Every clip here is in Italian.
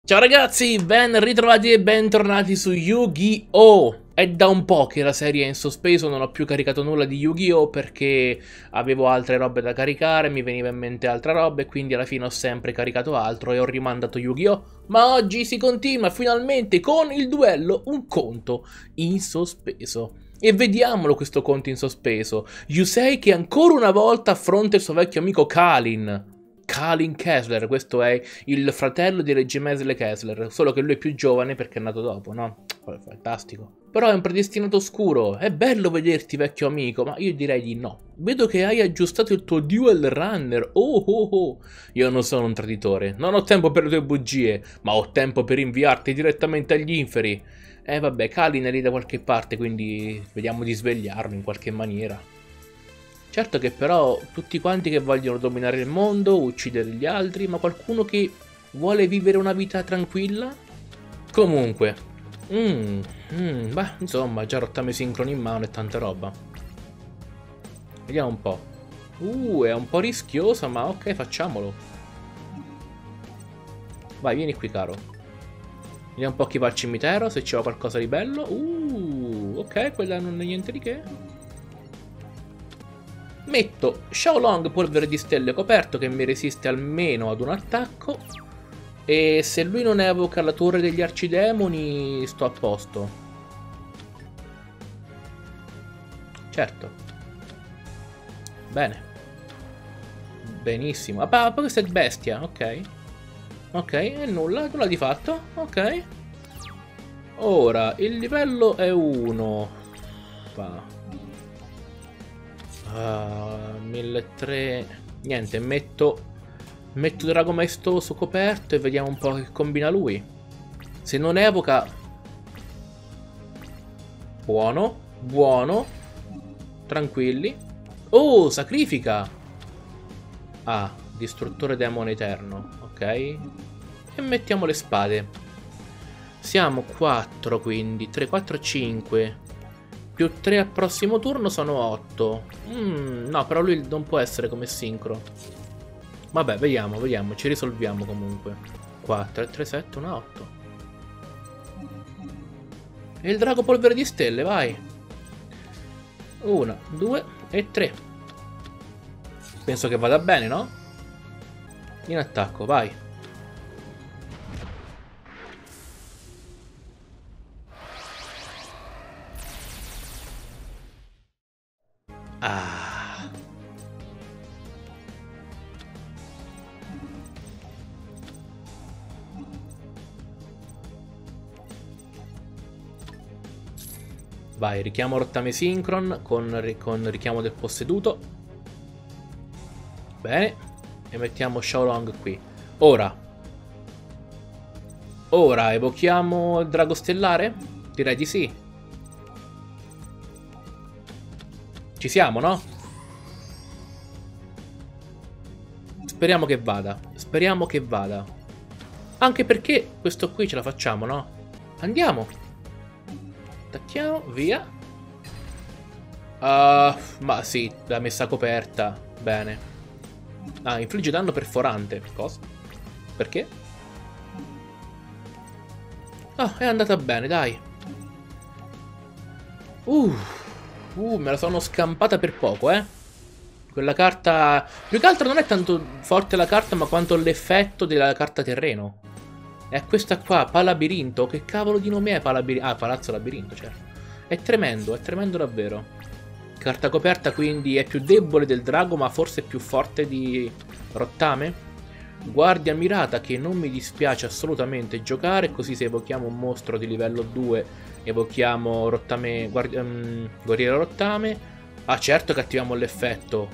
Ciao ragazzi, ben ritrovati e bentornati su Yu-Gi-Oh! È da un po' che la serie è in sospeso, non ho più caricato nulla di Yu-Gi-Oh! Perché avevo altre robe da caricare, mi veniva in mente altra roba e quindi alla fine ho sempre caricato altro e ho rimandato Yu-Gi-Oh! Ma oggi si continua finalmente con il duello, un conto in sospeso. E vediamolo questo conto in sospeso. Yusei che ancora una volta affronta il suo vecchio amico Kalin. Kalin Kessler, questo è il fratello di Reggie Mesle Kessler, solo che lui è più giovane perché è nato dopo, no? Fantastico. Però è un predestinato oscuro, è bello vederti vecchio amico, ma io direi di no. Vedo che hai aggiustato il tuo dual runner, oh oh oh. Io non sono un traditore, non ho tempo per le tue bugie, ma ho tempo per inviarti direttamente agli inferi. Vabbè, Kalin è lì da qualche parte, quindi vediamo di svegliarlo in qualche maniera. Certo che però tutti quanti che vogliono dominare il mondo, uccidere gli altri, ma qualcuno che vuole vivere una vita tranquilla? Comunque, beh, insomma, già rottame sincroni in mano e tanta roba. Vediamo un po'. È un po' rischiosa, ma ok, facciamolo. Vai, vieni qui, caro. Vediamo un po' chi va al cimitero, se c'è qualcosa di bello. Ok, quella non è niente di che. Metto Xiaolong polvere di stelle coperto che mi resiste almeno ad un attacco. E se lui non evoca la torre degli arcidemoni sto a posto. Certo. Bene. Benissimo. Ah, poi questa è bestia, ok. Ok, e nulla di fatto. Ok. Ora, il livello è 1. 1300. Niente, metto Drago Maestoso coperto e vediamo un po' che combina lui. Se non evoca... Buono, buono. Tranquilli. Oh, sacrifica. Ah, distruttore demone eterno. Ok. E mettiamo le spade. Siamo 4, quindi 3, 4, 5. Più 3 al prossimo turno sono 8. No, però lui non può essere come sincro. Vabbè, vediamo, ci risolviamo comunque. 4, 3, 7, 1, 8. E il drago polvere di stelle, vai. 1, 2 e 3. Penso che vada bene, no? In attacco, vai. Ah. Vai, richiamo rottame synchron con richiamo del posseduto. Bene. E mettiamo Xiaolong qui. Ora evochiamo il drago stellare? Direi di sì. Ci siamo, no? Speriamo che vada. Speriamo che vada. Anche perché questo qui ce la facciamo, no? Andiamo. Attacchiamo, via. Ma sì, l'ha messa coperta. Bene. Ah, infligge danno perforante. Cosa? Perché? Ah, è andata bene, dai. Me la sono scampata per poco, eh. Quella carta... Più che altro non è tanto forte la carta, ma quanto l'effetto della carta terreno. È questa qua, Palabirinto. Che cavolo di nome è Palabirinto? Ah, Palazzo Labirinto, certo. È tremendo davvero. Carta coperta quindi è più debole del drago, ma forse più forte di Rottame. Guardia mirata che non mi dispiace assolutamente giocare, così se evochiamo un mostro di livello 2 evochiamo Rottame, Guerriero Rottame. Ah, certo che attiviamo l'effetto.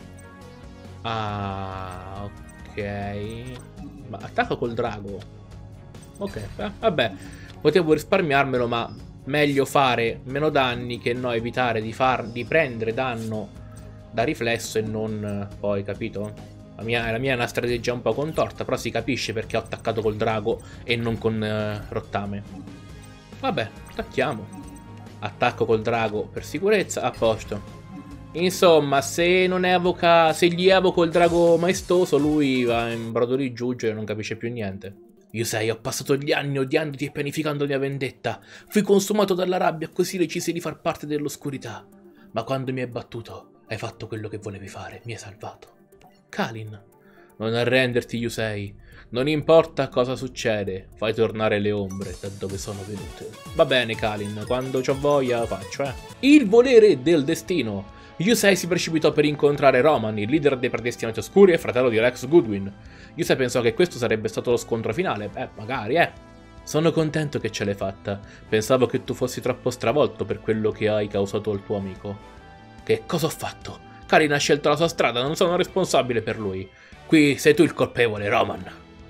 Ah, ok. Ma attacco col drago. Ok, vabbè. Potevo risparmiarmelo, ma meglio fare meno danni che no evitare di prendere danno da riflesso e non poi, capito? La mia è una strategia un po' contorta, però si capisce perché ho attaccato col drago e non con rottame. Vabbè, attacchiamo. Attacco col drago per sicurezza, a posto. Insomma, se non evoca, se gli evoco il drago maestoso, lui va in brodo di giuggiolo e non capisce più niente. Yusei, ho passato gli anni odiandoti e pianificando la mia vendetta. Fui consumato dalla rabbia, così decisi di far parte dell'oscurità. Ma quando mi hai battuto, hai fatto quello che volevi fare, mi hai salvato. Kalin, non arrenderti, Yusei. Non importa cosa succede, fai tornare le ombre da dove sono venute. Va bene, Kalin, quando c'ho voglia faccio, Il volere del destino. Yusei si precipitò per incontrare Roman, il leader dei predestinati oscuri e fratello di Rex Goodwin. Yusei pensò che questo sarebbe stato lo scontro finale. Magari, Sono contento che ce l'hai fatta. Pensavo che tu fossi troppo stravolto per quello che hai causato al tuo amico. Che cosa ho fatto? Kalin ha scelto la sua strada, non sono responsabile per lui. Qui sei tu il colpevole, Roman.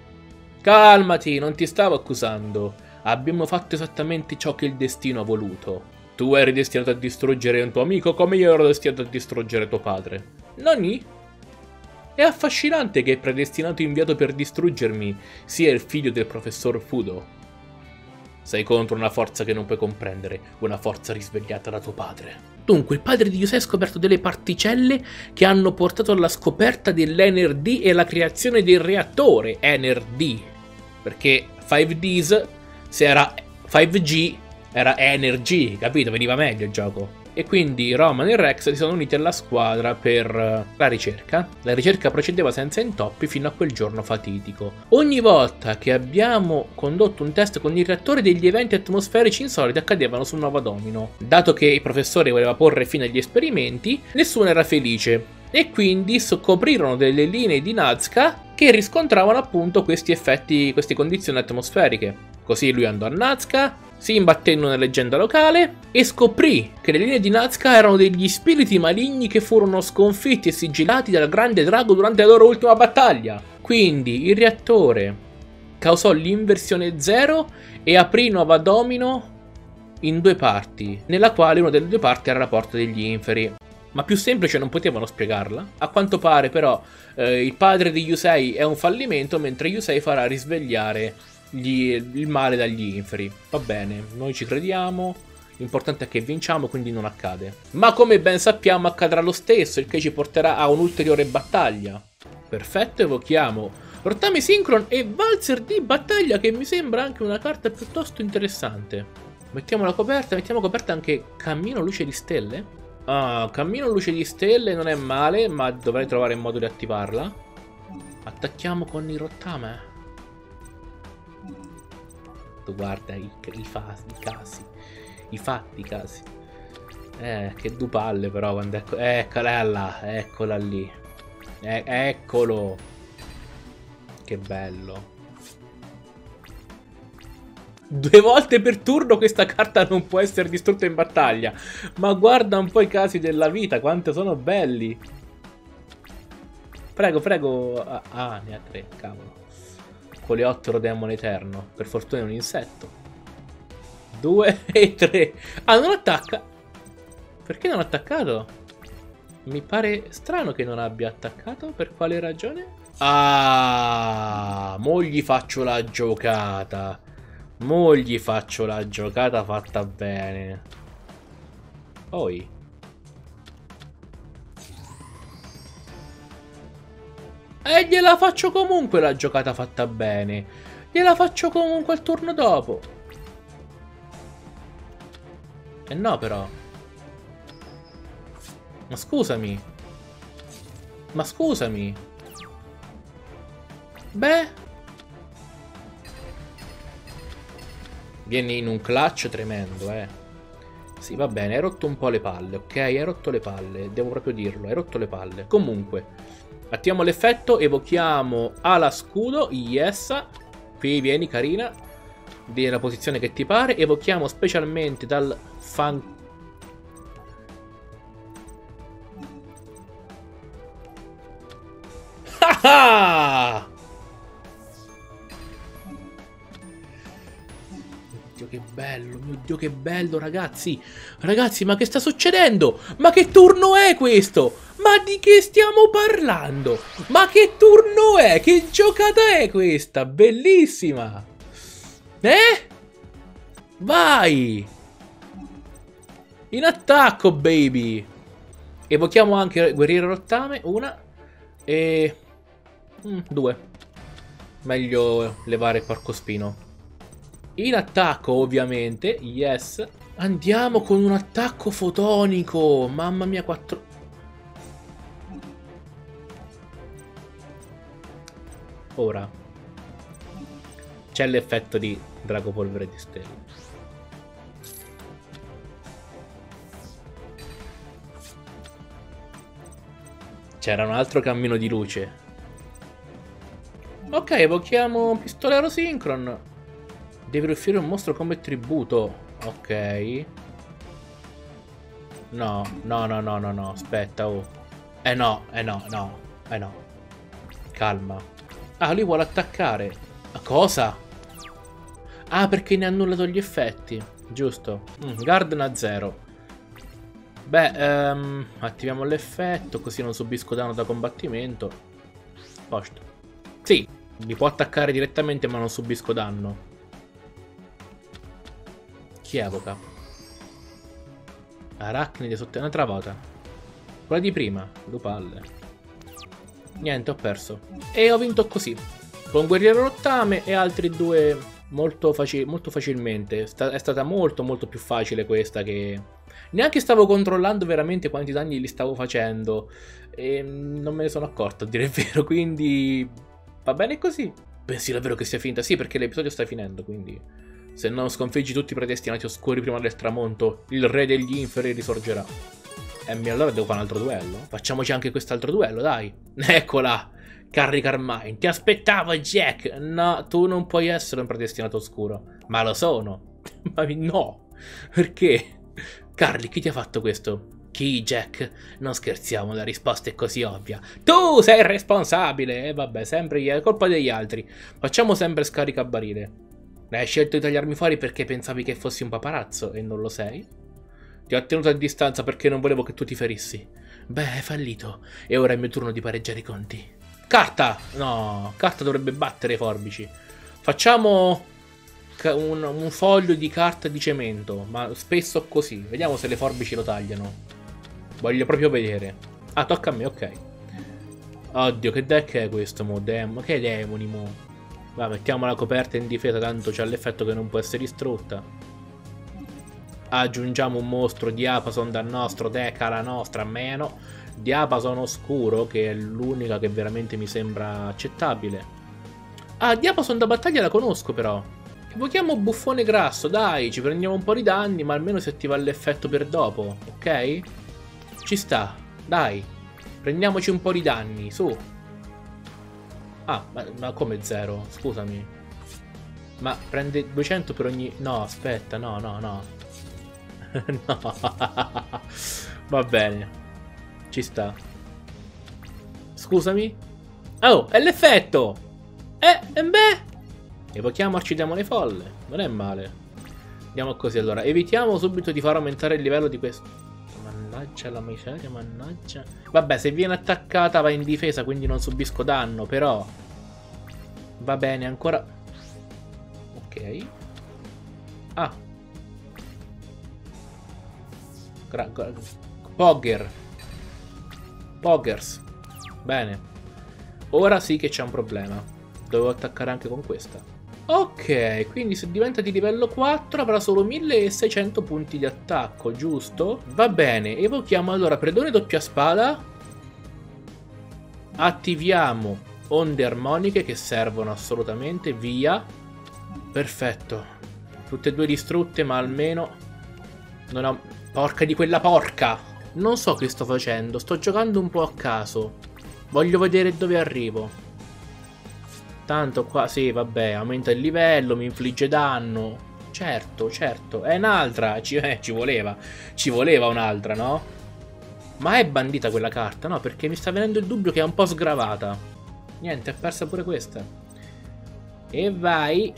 Calmati, non ti stavo accusando. Abbiamo fatto esattamente ciò che il destino ha voluto. Tu eri destinato a distruggere un tuo amico come io ero destinato a distruggere tuo padre. Nonni? È affascinante che il predestinato inviato per distruggermi sia il figlio del professor Fudo. Sei contro una forza che non puoi comprendere, una forza risvegliata da tuo padre. Dunque, il padre di Yusei ha scoperto delle particelle che hanno portato alla scoperta dell'NRD e alla creazione del reattore NRD. Perché 5Ds, se era 5G, era Energy, capito? Veniva meglio il gioco. E quindi Roman e Rex si sono uniti alla squadra per la ricerca. La ricerca procedeva senza intoppi fino a quel giorno fatidico. Ogni volta che abbiamo condotto un test con il reattore, degli eventi atmosferici insoliti accadevano su Nova Domino. Dato che il professore voleva porre fine agli esperimenti, nessuno era felice. E quindi scoprirono delle linee di Nazca che riscontravano appunto questi effetti, queste condizioni atmosferiche. Così lui andò a Nazca, si imbatté in una leggenda locale e scoprì che le linee di Nazca erano degli spiriti maligni che furono sconfitti e sigillati dal grande drago durante la loro ultima battaglia. Quindi il reattore causò l'inversione zero e aprì Nova Domino in due parti, nella quale una delle due parti era la porta degli inferi. Ma più semplice non potevano spiegarla. A quanto pare però il padre di Yusei è un fallimento, mentre Yusei farà risvegliare il male dagli inferi. Va bene, noi ci crediamo, l'importante è che vinciamo, quindi non accade. Ma come ben sappiamo accadrà lo stesso, il che ci porterà a un'ulteriore battaglia. Perfetto, evochiamo Rottame Synchron e Valzer di battaglia, che mi sembra anche una carta piuttosto interessante. Mettiamo la coperta, mettiamo coperta anche Cammino Luce di Stelle. Ah, Cammino Luce di Stelle non è male, ma dovrei trovare il modo di attivarla. Attacchiamo con il rottame. Tu guarda i casi. Che due palle però quando eccola là, eccola lì. Eccolo. Che bello. 2 volte per turno questa carta non può essere distrutta in battaglia. Ma guarda un po' i casi della vita, quanto sono belli. Prego, prego. Ah, ne ha 3, cavolo. Coleottero demone eterno. Per fortuna è un insetto. 2 e 3. Ah, non attacca. Perché non ha attaccato? Mi pare strano che non abbia attaccato. Per quale ragione? Ah, mo gli faccio la giocata. Mo gli faccio la giocata fatta bene. Poi e gliela faccio comunque la giocata fatta bene. Gliela faccio comunque al turno dopo. Eh no però. Ma scusami. Ma scusami. Beh. Vieni in un clutch tremendo, Sì, va bene, hai rotto un po' le palle, ok? Hai rotto le palle, devo proprio dirlo, hai rotto le palle. Comunque, attiviamo l'effetto, evochiamo ala scudo, yes. Qui vieni, carina. Nella posizione che ti pare. Evochiamo specialmente dal fan... Ah! Che bello, mio Dio, che bello, ragazzi. Ragazzi, ma che sta succedendo? Ma che turno è questo? Ma di che stiamo parlando? Ma che turno è? Che giocata è questa? Bellissima. Vai. In attacco, baby. Evochiamo anche Guerriero Rottame. 1 e 2. Meglio levare il porcospino. In attacco, ovviamente. Yes. Andiamo con un attacco fotonico. Mamma mia, 4... Ora. C'è l'effetto di Drago Polvere di Stelle. C'era un altro cammino di luce. Ok, evochiamo Pistolero Synchron. Devi riuscire un mostro come tributo. Ok. No, no, no, no, no, no. Aspetta, oh. No, no. Calma. Ah, lui vuole attaccare. Ma cosa? Ah, perché ne ha annullato gli effetti. Giusto. Garden a 0. Beh, attiviamo l'effetto, così non subisco danno da combattimento. Posto. Sì, mi può attaccare direttamente ma non subisco danno. Chi evoca? Arachnide sotto una travata. Quella di prima, due palle. Niente, ho perso. E ho vinto così. Con Guerriero Rottame e altri due molto facilmente. È stata molto più facile questa che... Neanche stavo controllando veramente quanti danni gli stavo facendo. E non me ne sono accorto, a dire il vero, quindi... Va bene così. Pensi davvero che sia finta? Sì, perché l'episodio sta finendo, quindi... Se non sconfiggi tutti i predestinati oscuri prima del tramonto, il re degli inferi risorgerà. Allora devo fare un altro duello? Facciamoci anche quest'altro duello, dai. Eccola! Carrie Carmine, ti aspettavo, Jack! No, tu non puoi essere un predestinato oscuro. Ma lo sono. Ma no! Perché? Carly, chi ti ha fatto questo? Chi, Jack? Non scherziamo, la risposta è così ovvia. Tu sei il responsabile! E vabbè, sempre è colpa degli altri. Facciamo sempre scaricabarile. Hai scelto di tagliarmi fuori perché pensavi che fossi un paparazzo e non lo sei? Ti ho tenuto a distanza perché non volevo che tu ti ferissi. Beh, hai fallito. E ora è il mio turno di pareggiare i conti. Carta! No, carta dovrebbe battere i forbici. Facciamo un foglio di carta di cemento, ma spesso così. Vediamo se le forbici lo tagliano. Voglio proprio vedere. Ah, tocca a me, ok. Oddio, che deck è questo, mo? Che demoni, mo? Va, mettiamo la coperta in difesa, tanto c'ha l'effetto che non può essere distrutta. Aggiungiamo un mostro Diapason dal nostro deck alla nostra meno. Diapason oscuro, che è l'unica che veramente mi sembra accettabile. Ah, Diapason da battaglia la conosco però. Evochiamo Buffone Grasso, dai, ci prendiamo un po' di danni, ma almeno si attiva l'effetto per dopo, ok? Ci sta, dai. Prendiamoci un po' di danni, su. Ah, ma come 0? Scusami. Ma prende 200 per ogni... No, aspetta, no. No. Va bene. Ci sta. Scusami. Oh, è l'effetto! Beh! Evochiamo Arcidemone Folle. Non è male. Andiamo così allora. Evitiamo subito di far aumentare il livello di questo. Mannaggia la miseria, mannaggia. Vabbè, se viene attaccata va in difesa, quindi non subisco danno, però... Va bene, ancora... Ok. Ah. Poggers. Bene. Ora sì che c'è un problema. Devo attaccare anche con questa. Ok, quindi se diventa di livello 4 avrà solo 1600 punti di attacco, giusto? Va bene, evochiamo allora Predone doppia spada. Attiviamo onde armoniche che servono assolutamente, via. Perfetto. Tutte e due distrutte, ma almeno... Non ho... Porca di quella porca! Non so che sto facendo, sto giocando un po' a caso. Voglio vedere dove arrivo. Tanto qua, sì, vabbè, aumenta il livello, mi infligge danno. Certo, è un'altra, ci voleva. Ci voleva un'altra, no? Ma è bandita quella carta, no? Perché mi sta venendo il dubbio che è un po' sgravata. Niente, è persa pure questa. E vai.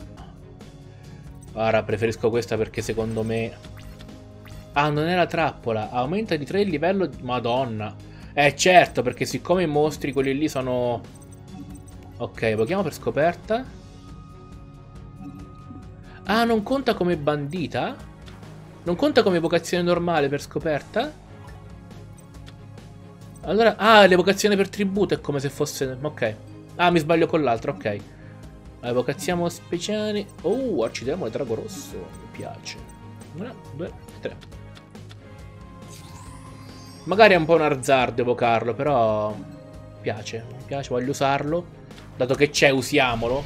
Ora preferisco questa perché secondo me... Ah, non è la trappola. Aumenta di 3 il livello... Madonna. Certo, perché siccome i mostri, quelli lì sono... Ok, evochiamo per scoperta. Ah, non conta come bandita? Non conta come evocazione normale per scoperta? Allora... Ah, l'evocazione per tributo è come se fosse... Ok. Ah, mi sbaglio con l'altro, ok. Evocazione speciale. Oh, accidiamo il drago rosso. Mi piace. 1, 2, 3. Magari è un po' un azzardo evocarlo, però mi piace, voglio usarlo. Dato che c'è, usiamolo.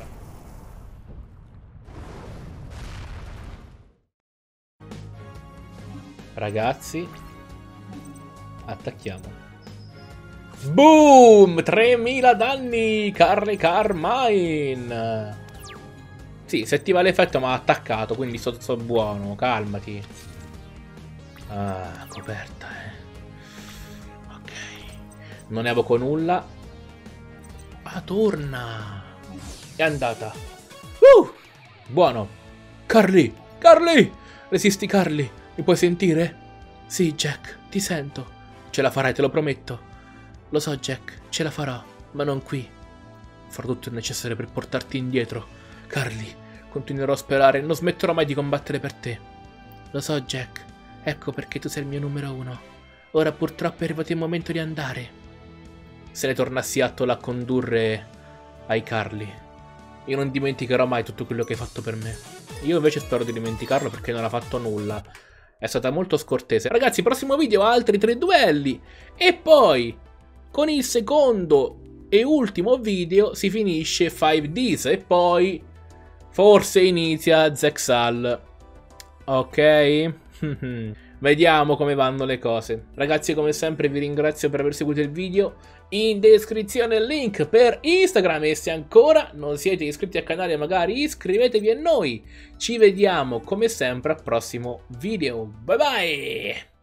Ragazzi, attacchiamo. Boom! 3000 danni! Carmine! Sì, se ti va l'effetto mi ha attaccato, quindi sto buono, calmati. Ah, coperta, Ok. Non evoco nulla. Ah, torna! È andata. Buono. Carly! Carly! Resisti, Carly! Mi puoi sentire? Sì, Jack, ti sento. Ce la farai, te lo prometto. Lo so, Jack, ce la farò, ma non qui. Farò tutto il necessario per portarti indietro. Carly, continuerò a sperare, non smetterò mai di combattere per te. Lo so, Jack, ecco perché tu sei il mio numero 1. Ora purtroppo è arrivato il momento di andare. Se ne torna a Seattle a condurre ai Carly. Io non dimenticherò mai tutto quello che hai fatto per me. Io invece spero di dimenticarlo perché non ha fatto nulla. È stata molto scortese. Ragazzi, prossimo video altri 3 duelli. E poi, con il secondo e ultimo video, si finisce 5Ds. E poi, forse inizia Zexal. Ok? Vediamo come vanno le cose. Ragazzi, come sempre vi ringrazio per aver seguito il video. In descrizione il link per Instagram e se ancora non siete iscritti al canale magari iscrivetevi a noi. Ci vediamo come sempre al prossimo video. Bye bye!